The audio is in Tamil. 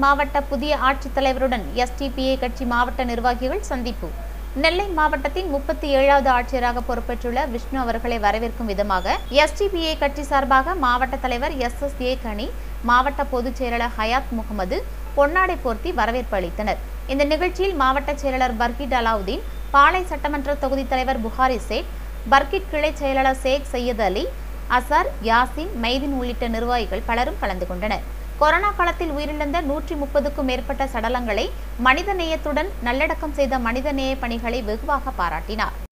மாவட்ட புதிய ஆட்சித்தலைவருடன் எஸ்டிபிஐ கட்சி மாவட்ட நிர்வாகிகள் சந்திப்பு. நெல்லை மாவட்டத்தின் 37வது ஆட்சியராக பொறுப்பேற்றுள்ள விஷ்ணு அவர்களை வரவேற்கும் விதமாக எஸ்டிபிஐ கட்சி சார்பாக மாவட்ட தலைவர் SSA கனி, மாவட்ட பொதுச் செயலாளர் ஹயாத் முகமது பொன்னாடை போர்த்தி வரவேற்பு அளித்தனர். இந்த நிகழ்ச்சியில் மாவட்ட செயலாளர் பர்கிட் அலாவுதீன், பாளை சட்டமன்ற தொகுதி தலைவர் புகாரி சேக், பர்கிட் கிளை செயலாளர் சேக் சையத் அலி, அசார், யாசின், மைதீன் உள்ளிட்ட நிர்வாகிகள் பலரும் கலந்து கொண்டனர். கொரோனா காலத்தில் உயிரிழந்த 130க்கும் மேற்பட்ட சடலங்களை மனித நேயத்துடன் நல்லடக்கம் செய்த மனிதநேய பணிகளை வெகுவாக பாராட்டினார்.